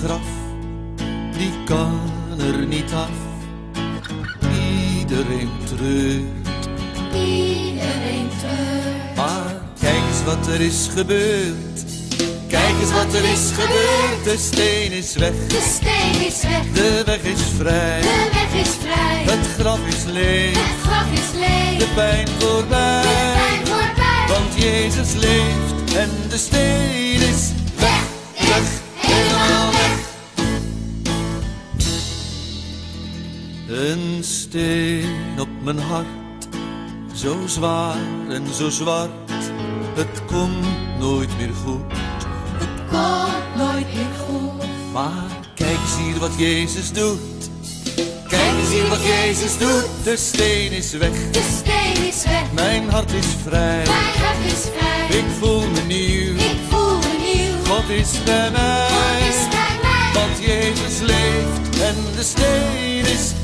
graf, die kan er niet af. Iedereen treurt, iedereen treurt. maar kijk eens wat er is gebeurd. Kijk eens wat er is gebeurd, de steen is weg. De steen is weg, De weg is vrij, de weg is vrij. het graf is leeg, Het graf is leeg, de pijn voorbij. de pijn voorbij. Want Jezus leeft en de steen is weg, weg, helemaal weg. Een steen op mijn hart, zo zwaar en zo zwart. Het komt nooit meer goed. Komt nooit meer goed. Maar kijk eens hier wat Jezus doet. Kijk eens hier wat Jezus doet. De steen is weg, De steen is weg, mijn hart is vrij. mijn hart is vrij. Ik voel me nieuw, Ik voel me nieuw. God is bij mij. God is bij mij. Want Jezus leeft en de steen is